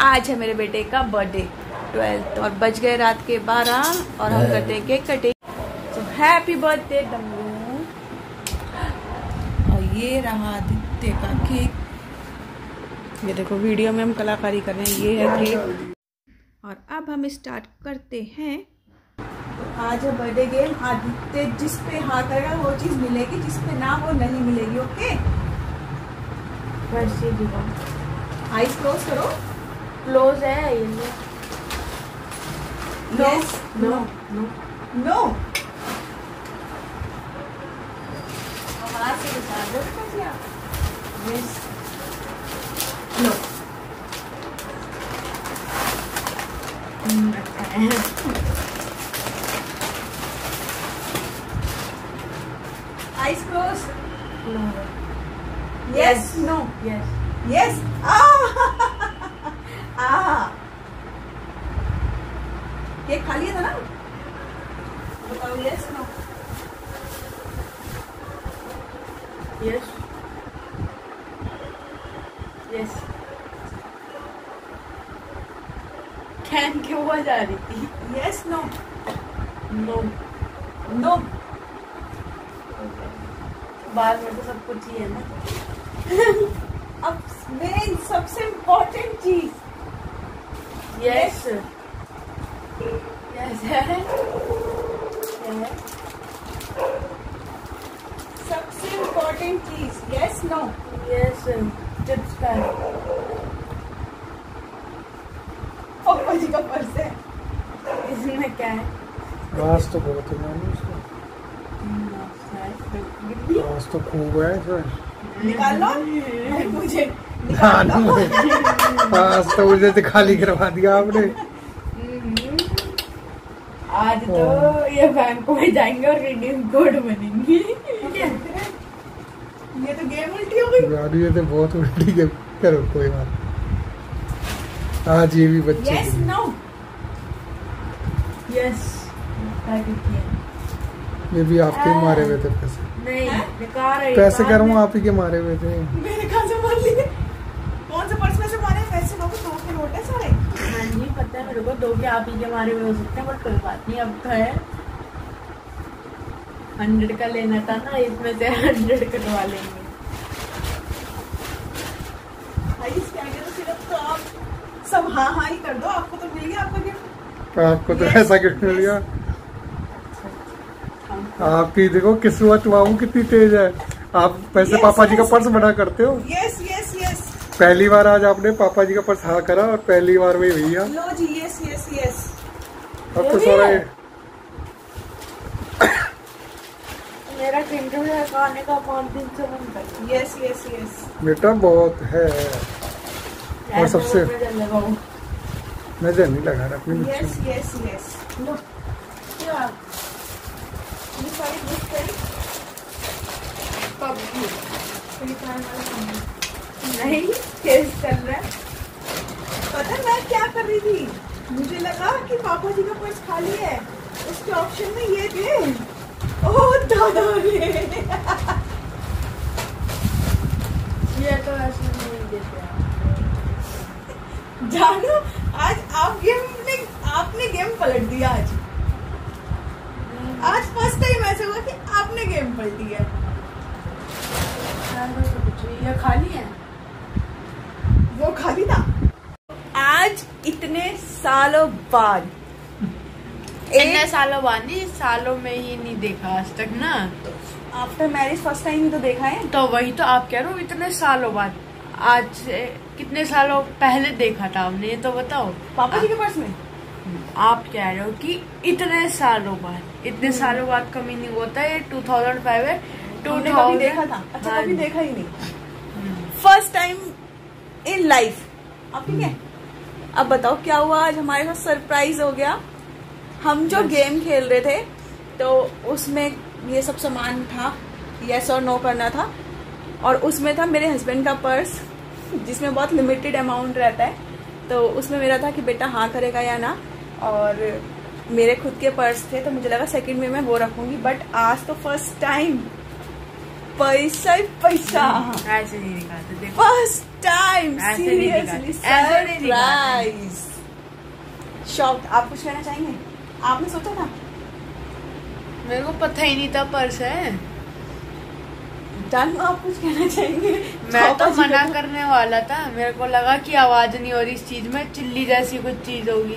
आज है मेरे बेटे का बर्थडे 12th और बज गए रात के 12 और हम करते हैं केक कटिंग। तो हैप्पी बर्थडे डमरू। और ये रहा आदित्य का केक। ये देखो वीडियो में हम कलाकारी कर रहे हैं। ये है केक और अब हम स्टार्ट करते हैं। तो आज है बर्थडे गेम। आदित्य जिस पे हाथ करेगा वो चीज मिलेगी, जिस पे ना वो नहीं मिलेगी। ओके आइज क्लोज करो। क्लोज है ये। नो नो नो नो हाथ से बता दो क्या। Yes no. Eyes close. Yes no yes yes. Cake खा लिया था ना? बताओ यस नो। Yes yes. कैन क्यों आ जा रही थी? Yes no no no. बाद में तो सब कुछ ही है ना। अब मेन सबसे इम्पोर्टेंट चीज यस यस है। सबसे इम्पोर्टेंट चीज यस नो। यस चिप्स का है। पापा जी का पर्स है। इसमें क्या है? घास तो बहुत है उसको। घास तो खूब है इसमें। निकाल लो। मुझे निकाल लो। घास तो मुझे तो खाली करवा दिया आपने। आज तो ये बैंक में जाएंगे और रिडीम कोड बनेंगे। ये तो गेम उल्टी हो गई यार। ये तो बहुत उल्टी गेम। करो कोई बात। आज ये भी बच्चे यस नो। यस ये भी आपके मारे हुए थे पैसे। नहीं बेकार है। पैसे कह रहा हूँ आप ही के मारे हुए थे। मेरे कहाँ से मार लिए? कौन से पर्स में से मारे? पैसे लोग दो के नोट है सारे। हाँ जी पता है मेरे को। दो के आप ही के मारे हुए हो सकते हैं बट कोई बात नहीं। अब तो है 100 का लेना था ना, इसमें से 100 कटवा लेंगे। भाई इसके आगे तो सिर्फ तो आप सब हाँ हाँ ही कर दो। आपको तो मिल गया आपका गिफ्ट। आपको तो ऐसा गिफ्ट मिल गया। आपकी देखो किस्मत बाबू कितनी तेज है। आप पैसे पापा जी का पर्स बना करते हो। Yes yes yes. पहली बार आज आपने पापा जी का पर्स हाँ करा और पहली बार में भैया। लो जी यस यस यस। अब तो सारा मेरा किंडर है खाने का 5 दिन से मन कर। Yes yes yes. बेटा बहुत है। और सबसे नजर नहीं लगा रहा अपनी। Yes yes yes. लो क्या ये सारी गिफ्ट है। कब की? नहीं टेस्ट कर रहा है। पता है मैं क्या कर रही थी? मुझे लगा कि पापा जी का पर्स खाली है। उसके ऑप्शन में ये थे। ओह दादा रे। ये तो ऐसे नहीं देते जानू आज आपने गेम पलट दिया। आज फर्स्ट टाइम ऐसा हुआ कि आपने गेम पलटी है। ये खाली है। वो खाली था। आज इतने सालों बाद इतने सालों बाद नहीं, सालों में ही नहीं देखा आज तक ना। आफ्टर मैरिज फर्स्ट टाइम ही तो देखा है। तो वही तो आप कह रहे हो इतने सालों बाद। आज से कितने सालों पहले देखा था आपने ये तो बताओ। पापा जी के पर्स में आप कह रहे हो कि इतने सालों बाद। इतने सालों बाद का मीनिंग होता है 2005 है। 2000 कभी देखा था। अच्छा कभी देखा ही नहीं। First time in life. अब ठीक है। अब बताओ क्या हुआ आज हमारे साथ। सरप्राइज हो गया। हम जो गेम खेल रहे थे तो उसमें ये सब सामान था। यस और नो करना था और उसमें था मेरे हस्बैंड का पर्स जिसमें बहुत लिमिटेड अमाउंट रहता है। तो उसमें मेरा था कि बेटा हाँ करेगा या ना। और मेरे खुद के पर्स थे तो मुझे लगा सेकंड में मैं वो रखूंगी। बट आज तो फर्स्ट टाइम पैसा ही पैसा। ऐसे नहीं दिखाते देखो। फर्स्ट टाइम ऐसे नहीं सीरियसली दिखाते, ऐसे नहीं दिखाते। सरप्राइज। शॉक। आप कुछ कहना चाहेंगे? आपने सोचा था? मेरे को पता ही नहीं था पर्स है। जानू आप कुछ कहना चाहेंगे? मैं तो पापा जी मना को- करने वाला था, मेरे को लगा कि आवाज नहीं हो रही इस चीज में, चिल्ली जैसी कुछ चीज होगी।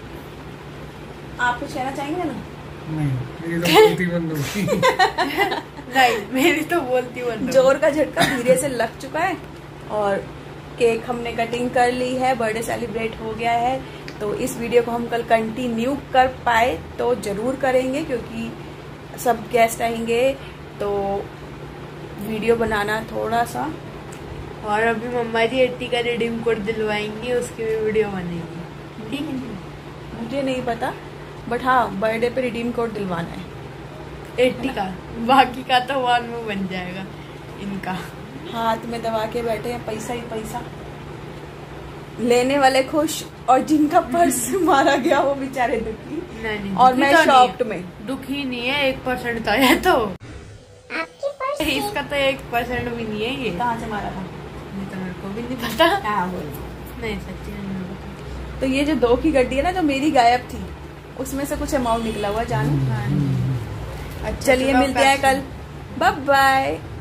आप कुछ कहना चाहेंगे ना? नहीं, मेरी तो बोलती बंद होगी। नहीं, मेरी तो बोलती बंद हो गई। जोर का झटका धीरे से लग चुका है और केक हमने कटिंग कर ली है, बर्थडे सेलिब्रेट हो गया है। तो इस वीडियो को हम कल कंटिन्यू कर पाए तो जरूर करेंगे, क्योंकि सब गेस्ट आएंगे तो वीडियो बनाना थोड़ा सा। और अभी मम्मा जी 80 का रिडीम कोड दिलवाएंगी, उसकी भी वीडियो बनेगी। ठीक है, मुझे नहीं पता, बट हाँ बर्थडे पे रिडीम कोड दिलवाना है। 80 का, बाकी का तो वन में बन जाएगा इनका। हाथ में दबा के बैठे हैं, पैसा ही पैसा। लेने वाले खुश और जिनका पर्स मारा गया वो बेचारे दुखी। नहीं, और दुखी मैं तो नहीं शॉक्ड है। में। दुखी नहीं है, 1% था ये तो। इसका तो 1% भी नहीं है ये। कहाँ से मारा था? नहीं तो मेरे को भी नहीं पता। हाँ बोल। नहीं, सच्ची में नहीं पता। तो ये जो 2 की गड्डी है ना, जो मेरी गायब थी, उसमें से कुछ अमाउंट निकला हुआ जानू। हाँ। चलिए मिलते हैं कल। Bye bye.